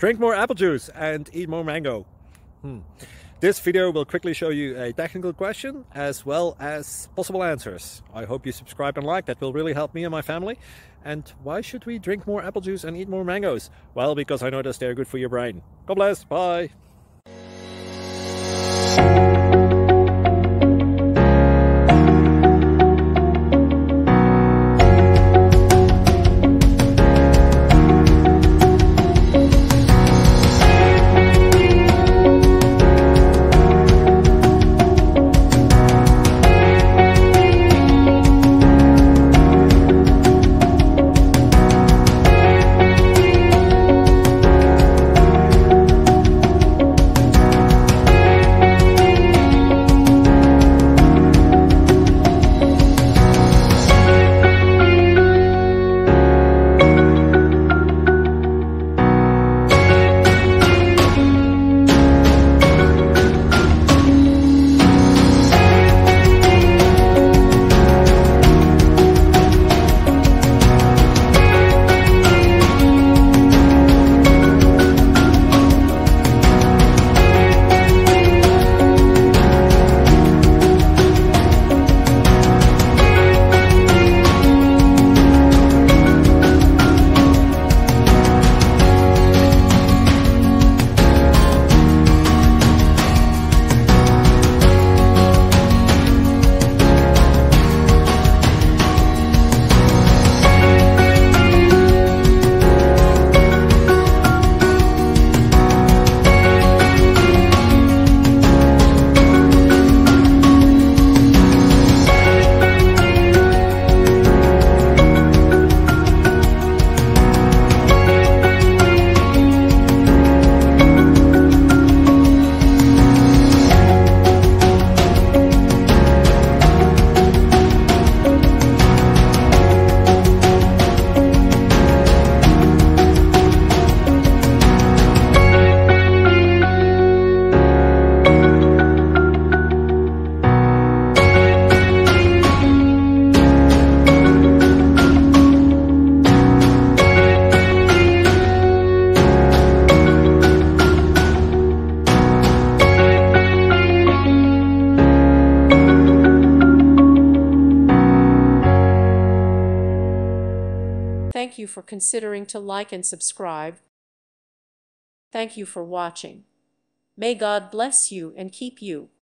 Drink more apple juice and eat more mango. This video will quickly show you a technical question as well as possible answers. I hope you subscribe and like, that will really help me and my family. And why should we drink more apple juice and eat more mangoes? Well, because I noticed they're good for your brain. God bless, bye! Thank you for considering to like and subscribe. Thank you for watching. May God bless you and keep you.